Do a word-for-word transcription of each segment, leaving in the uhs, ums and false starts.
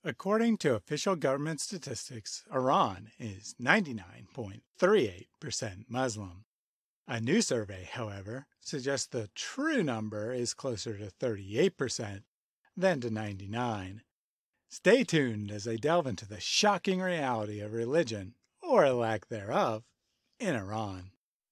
According to official government statistics, Iran is ninety-nine point three eight percent Muslim. A new survey, however, suggests the true number is closer to thirty-eight percent than to ninety-nine. Stay tuned as I delve into the shocking reality of religion, or a lack thereof, in Iran.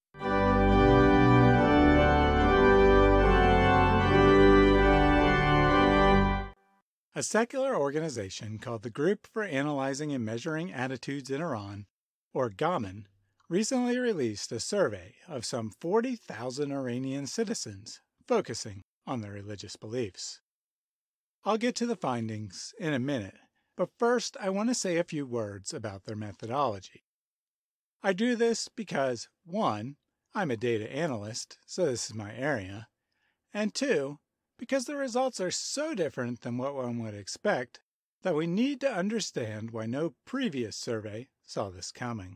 A secular organization called the Group for Analyzing and Measuring Attitudes in Iran, or GAMAAN, recently released a survey of some forty thousand Iranian citizens focusing on their religious beliefs. I'll get to the findings in a minute, but first I want to say a few words about their methodology. I do this because, one, I'm a data analyst, so this is my area, and two, because the results are so different than what one would expect that we need to understand why no previous survey saw this coming.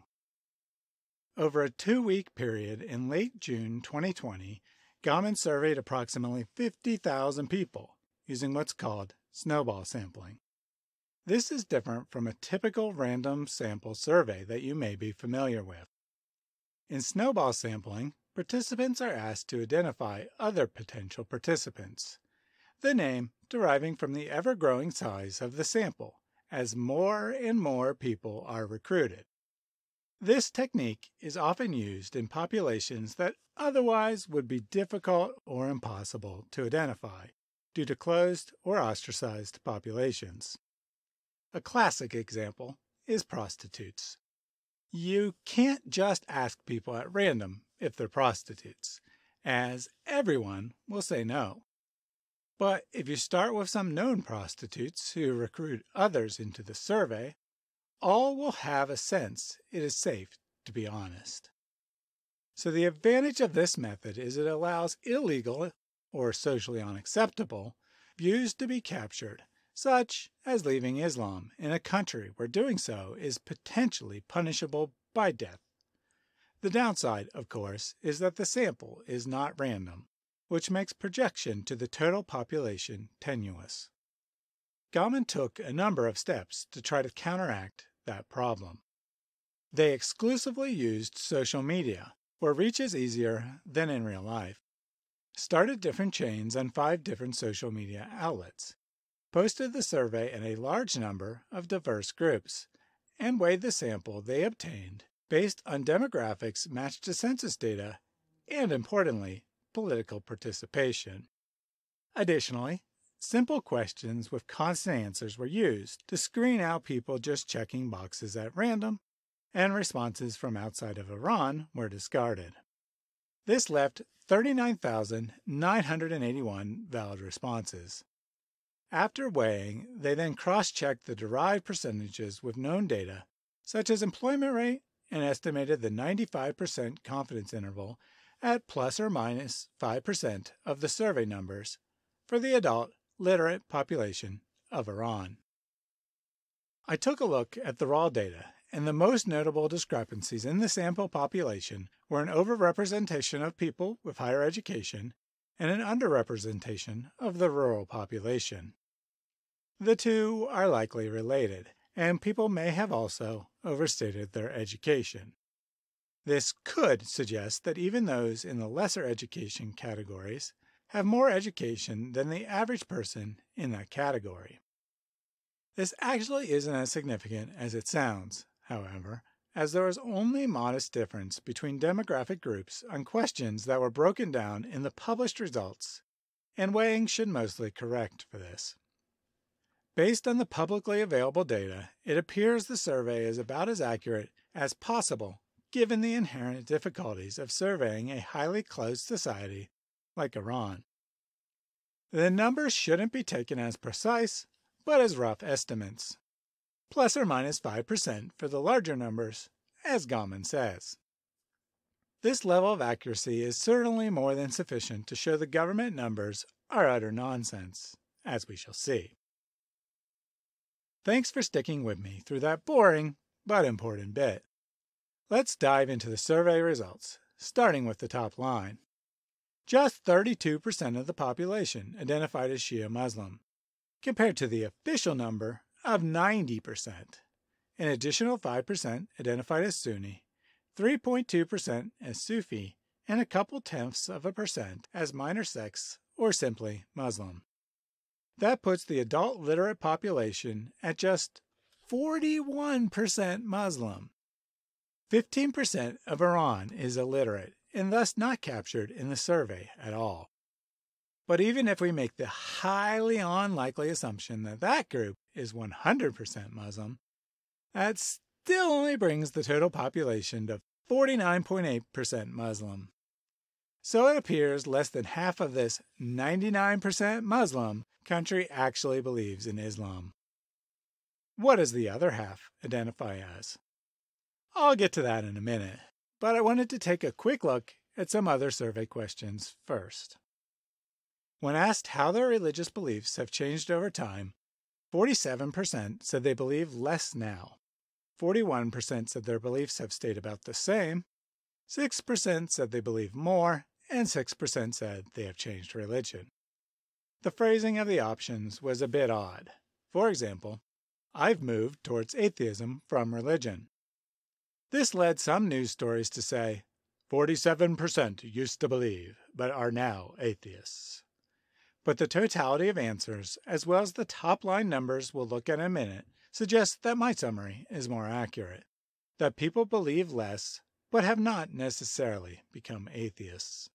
Over a two-week period in late June twenty twenty, GAMAAN surveyed approximately fifty thousand people using what's called snowball sampling. This is different from a typical random sample survey that you may be familiar with. In snowball sampling, participants are asked to identify other potential participants, the name deriving from the ever-growing size of the sample as more and more people are recruited. This technique is often used in populations that otherwise would be difficult or impossible to identify due to closed or ostracized populations. A classic example is prostitutes. You can't just ask people at random if they're prostitutes, as everyone will say no. But if you start with some known prostitutes who recruit others into the survey, all will have a sense it is safe to be honest. So the advantage of this method is it allows illegal or socially unacceptable views to be captured, such as leaving Islam in a country where doing so is potentially punishable by death. The downside, of course, is that the sample is not random, which makes projection to the total population tenuous. GAMAAN took a number of steps to try to counteract that problem. They exclusively used social media, where reach is easier than in real life, started different chains on five different social media outlets, posted the survey in a large number of diverse groups, and weighed the sample they obtained based on demographics matched to census data and, importantly, political participation. Additionally, simple questions with constant answers were used to screen out people just checking boxes at random, and responses from outside of Iran were discarded. This left thirty-nine thousand nine hundred eighty-one valid responses. After weighing, they then cross-checked the derived percentages with known data, such as employment rate, and estimated the ninety-five percent confidence interval at plus or minus five percent of the survey numbers for the adult literate population of Iran. I took a look at the raw data, and the most notable discrepancies in the sample population were an overrepresentation of people with higher education and an underrepresentation of the rural population. The two are likely related, and people may have also overstated their education. This could suggest that even those in the lesser education categories have more education than the average person in that category. This actually isn't as significant as it sounds, however, as there was only modest difference between demographic groups on questions that were broken down in the published results, and weighing should mostly correct for this. Based on the publicly available data, it appears the survey is about as accurate as possible given the inherent difficulties of surveying a highly closed society like Iran. The numbers shouldn't be taken as precise, but as rough estimates, plus or minus five percent for the larger numbers, as GAMAAN says. This level of accuracy is certainly more than sufficient to show the government numbers are utter nonsense, as we shall see. Thanks for sticking with me through that boring but important bit. Let's dive into the survey results, starting with the top line. Just thirty-two percent of the population identified as Shia Muslim, compared to the official number of ninety percent. An additional five percent identified as Sunni, three point two percent as Sufi, and a couple tenths of a percent as minor sects or simply Muslim. That puts the adult literate population at just forty-one percent Muslim. fifteen percent of Iran is illiterate and thus not captured in the survey at all. But even if we make the highly unlikely assumption that that group is one hundred percent Muslim, that still only brings the total population to forty-nine point eight percent Muslim. So it appears less than half of this ninety-nine percent Muslim country actually believes in Islam. What does the other half identify as? I'll get to that in a minute, but I wanted to take a quick look at some other survey questions first. When asked how their religious beliefs have changed over time, forty-seven percent said they believe less now, forty-one percent said their beliefs have stayed about the same, six percent said they believe more, and six percent said they have changed religion. The phrasing of the options was a bit odd. For example, I've moved towards atheism from religion. This led some news stories to say, forty-seven percent used to believe, but are now atheists. But the totality of answers, as well as the top-line numbers we'll look at in a minute, suggests that my summary is more accurate, that people believe less, but have not necessarily become atheists.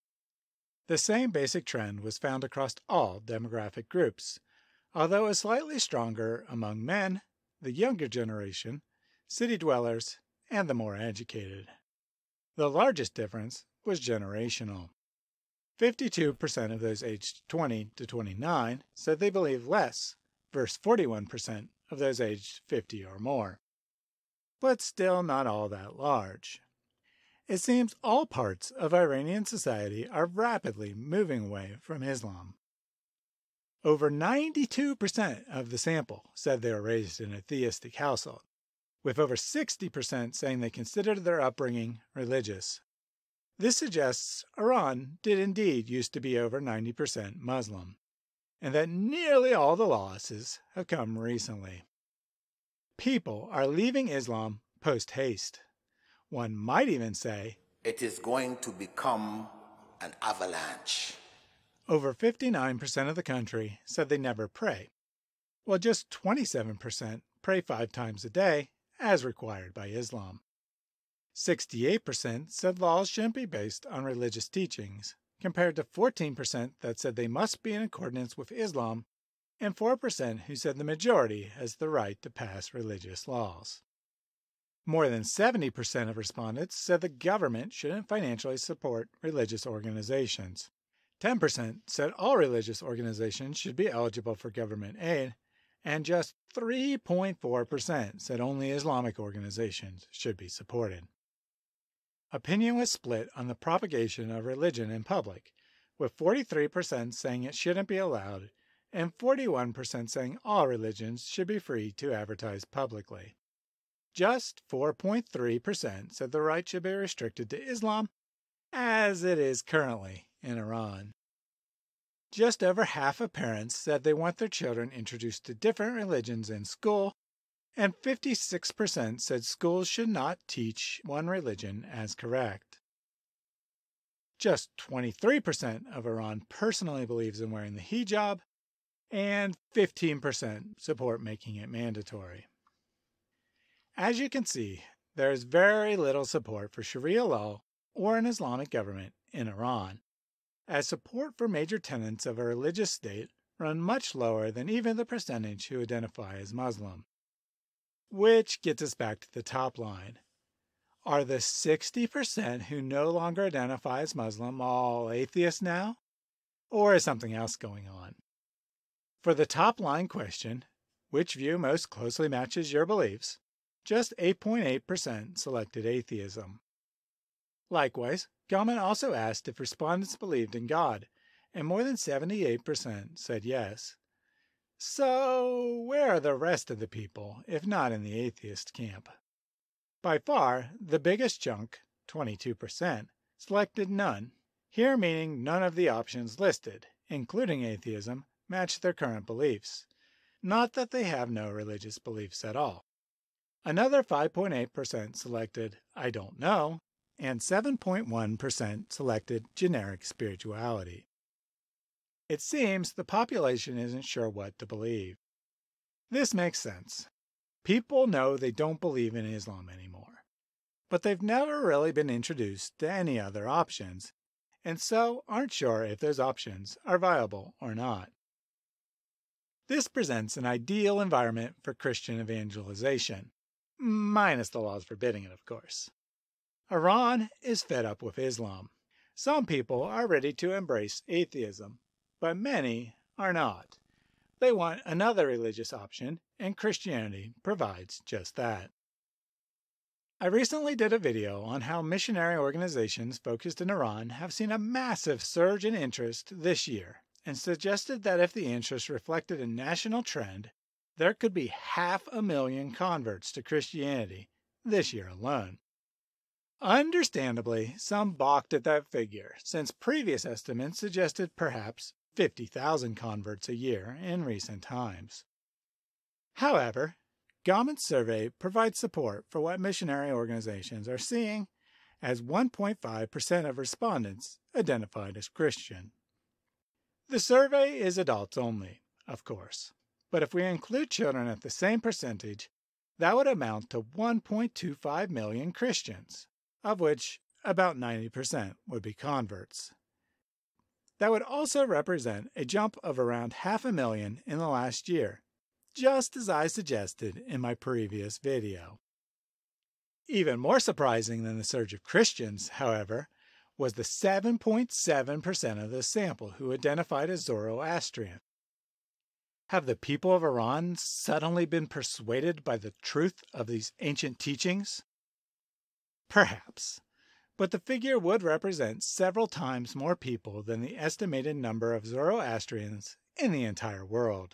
The same basic trend was found across all demographic groups, although it was slightly stronger among men, the younger generation, city dwellers, and the more educated. The largest difference was generational. fifty-two percent of those aged twenty to twenty-nine said they believe less, versus forty-one percent of those aged fifty or more. But still not all that large. It seems all parts of Iranian society are rapidly moving away from Islam. Over ninety-two percent of the sample said they were raised in a theistic household, with over sixty percent saying they considered their upbringing religious. This suggests Iran did indeed used to be over ninety percent Muslim, and that nearly all the losses have come recently. People are leaving Islam post-haste. One might even say, it is going to become an avalanche. Over fifty-nine percent of the country said they never pray, while just twenty-seven percent pray five times a day, as required by Islam. sixty-eight percent said laws shouldn't be based on religious teachings, compared to fourteen percent that said they must be in accordance with Islam, and four percent who said the majority has the right to pass religious laws. More than seventy percent of respondents said the government shouldn't financially support religious organizations. ten percent said all religious organizations should be eligible for government aid, and just three point four percent said only Islamic organizations should be supported. Opinion was split on the propagation of religion in public, with forty-three percent saying it shouldn't be allowed, and forty-one percent saying all religions should be free to advertise publicly. Just four point three percent said the right should be restricted to Islam, as it is currently in Iran. Just over half of parents said they want their children introduced to different religions in school, and fifty-six percent said schools should not teach one religion as correct. Just twenty-three percent of Iran personally believes in wearing the hijab, and fifteen percent support making it mandatory. As you can see, there is very little support for Sharia law or an Islamic government in Iran, as support for major tenets of a religious state run much lower than even the percentage who identify as Muslim. Which gets us back to the top line. Are the sixty percent who no longer identify as Muslim all atheists now? Or is something else going on? For the top line question, which view most closely matches your beliefs, just eight point eight percent selected atheism. Likewise, GAMAAN also asked if respondents believed in God, and more than seventy-eight percent said yes. So, where are the rest of the people, if not in the atheist camp? By far, the biggest chunk, twenty-two percent, selected none, here meaning none of the options listed, including atheism, matched their current beliefs. not that they have no religious beliefs at all. Another five point eight percent selected I don't know, and seven point one percent selected generic spirituality. It seems the population isn't sure what to believe. This makes sense. People know they don't believe in Islam anymore, but they've never really been introduced to any other options, and so aren't sure if those options are viable or not. This presents an ideal environment for Christian evangelization, minus the laws forbidding it, of course. Iran is fed up with Islam. Some people are ready to embrace atheism, but many are not. They want another religious option, and Christianity provides just that. I recently did a video on how missionary organizations focused in Iran have seen a massive surge in interest this year, and suggested that if the interest reflected a national trend, there could be half a million converts to Christianity this year alone. Understandably, some balked at that figure, since previous estimates suggested perhaps fifty thousand converts a year in recent times. However, GAMAAN's survey provides support for what missionary organizations are seeing, as one point five percent of respondents identified as Christian. The survey is adults only, of course, but if we include children at the same percentage, that would amount to one point two five million Christians, of which about ninety percent would be converts. That would also represent a jump of around half a million in the last year, just as I suggested in my previous video. Even more surprising than the surge of Christians, however, was the seven point seven percent of the sample who identified as Zoroastrian. Have the people of Iran suddenly been persuaded by the truth of these ancient teachings? Perhaps, but the figure would represent several times more people than the estimated number of Zoroastrians in the entire world.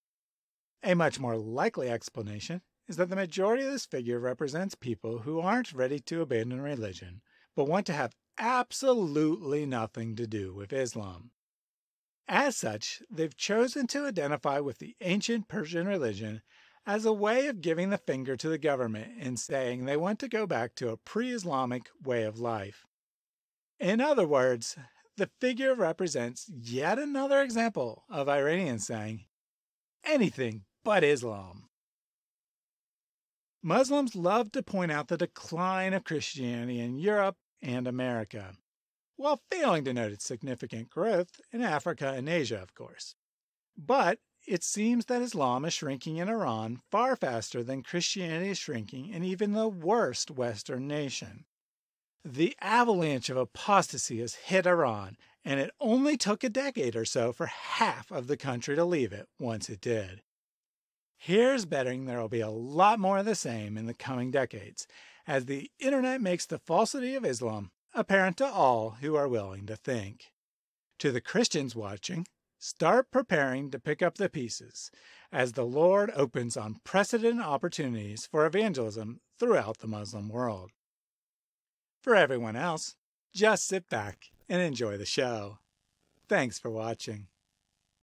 A much more likely explanation is that the majority of this figure represents people who aren't ready to abandon religion, but want to have absolutely nothing to do with Islam. As such, they've chosen to identify with the ancient Persian religion as a way of giving the finger to the government and saying they want to go back to a pre-Islamic way of life. In other words, the figure represents yet another example of Iranians saying, anything but Islam. Muslims love to point out the decline of Christianity in Europe and America, while failing to note its significant growth in Africa and Asia, of course. But it seems that Islam is shrinking in Iran far faster than Christianity is shrinking in even the worst Western nation. The Avalanche of Apostasy has hit Iran, and it only took a decade or so for half of the country to leave it once it did. Here's betting there will be a lot more of the same in the coming decades, as the internet makes the falsity of Islam apparent to all who are willing to think. To the Christians watching, start preparing to pick up the pieces, as the Lord opens unprecedented opportunities for evangelism throughout the Muslim world. For everyone else, just sit back and enjoy the show. Thanks for watching.